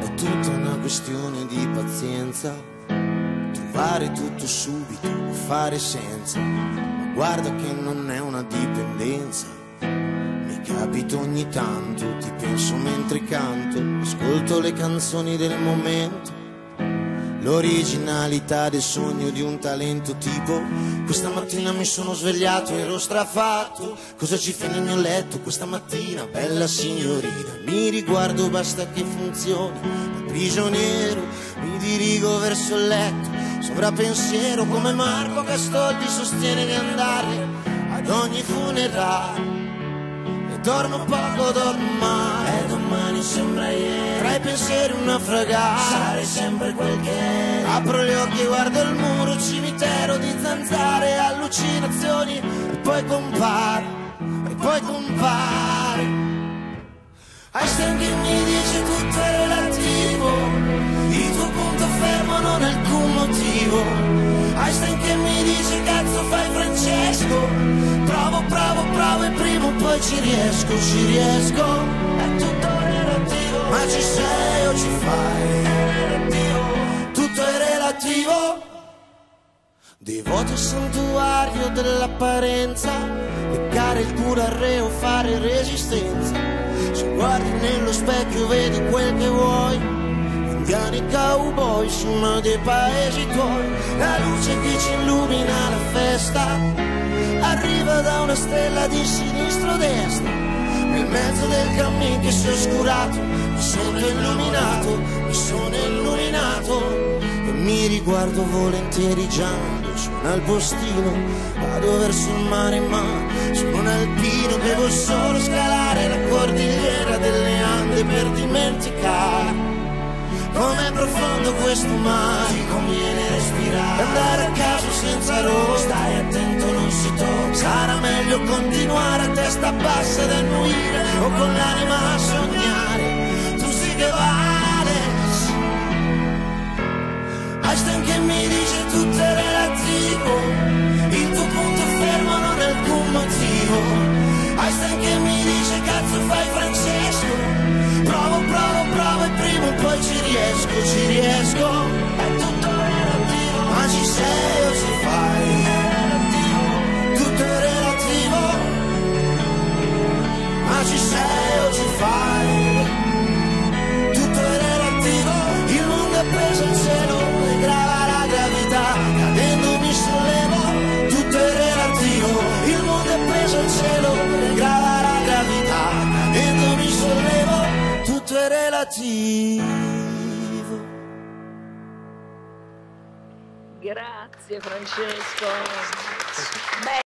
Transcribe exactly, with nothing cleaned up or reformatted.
È tutta una questione di pazienza, trovare tutto subito o fare senza. Ma guarda che non è una dipendenza, mi capita ogni tanto, ti penso mentre canto, ascolto le canzoni del momento. L'originalità del sogno di un talento tipo: questa mattina mi sono svegliato, ero strafatto. Cosa ci fai nel mio letto questa mattina, bella signorina? Mi riguardo, basta che funzioni. Da prigioniero mi dirigo verso il letto, sovrappensiero come Marco Castoldi sostiene di andare ad ogni funerale. E dormo poco, dormo male, e domani sembra ieri, tra i pensieri un naufragato, sarei sempre quel che eri. Apro gli occhi e guardo il muro, cimitero di zanzare, allucinazioni, e poi compare, e poi compare Einstein che mi dice tutto è relativo, il tuo punto fermo non è alcun motivo. Einstein che mi dice cazzo fai Francesco, provo, provo, provo e prima o poi ci riesco, ci riesco. È tutto relativo, ma ci sei o ci fai? È relativo, tutto è relativo. Devoto al santuario dell'apparenza, leccare il culo al re o fare resistenza. Se guardi nello specchio vedi quel che vuoi, indiani cowboy su uno dei paesi tuoi. La luce che ci illumina la festa arriva da una stella di sinistro-destra. Nel mezzo del cammin che si è oscurato mi sono illuminato, mi sono illuminato. E mi riguardo volentieri giando, suona il postino, vado verso il mare ma sono un alpino. Devo solo scalare la cordigliera delle Ande per dimenticare com'è profondo questo mare. Ti conviene respirare, andare a caso senza rotta, stai attento non si tocca. Sarà meglio continuare a testa bassa ed annuire, o con l'anima a sognare, tu sì che vales. Einstein che mi dice tutto è relativo, il tuo punto fermo non è alcun motivo. Einstein che mi dice cazzo fai Francesco, provo, provo, provo e prima o poi ci riesco, ci riesco. È tutto relativo, ma ci sei o ci fai? È relativo, tutto è relativo, ma ci sei o ci fai? Tutto è relativo, il mondo è preso al cielo e grava la gravità, cadendo mi sollevo, tutto è relativo. Il mondo è preso al cielo e grava la gravità, cadendo mi sollevo, tutto è relativo. Grazie Francesco. Beh.